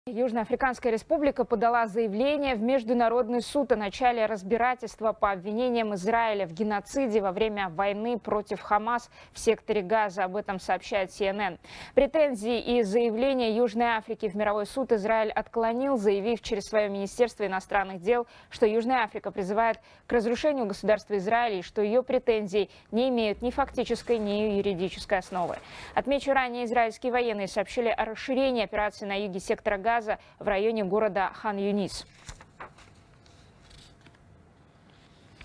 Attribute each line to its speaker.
Speaker 1: Южноафриканская республика подала заявление в Международный суд о начале разбирательства по обвинениям Израиля в геноциде во время войны против Хамас в секторе Газа. Об этом сообщает CNN. Претензии и заявления Южной Африки в мировой суд Израиль отклонил, заявив через свое Министерство иностранных дел, что Южная Африка призывает к разрушению государства Израиля и что ее претензии не имеют ни фактической, ни юридической основы. Отмечу, ранее израильские военные сообщили о расширении операции на юге сектора Газа в районе города Хан-Юнис.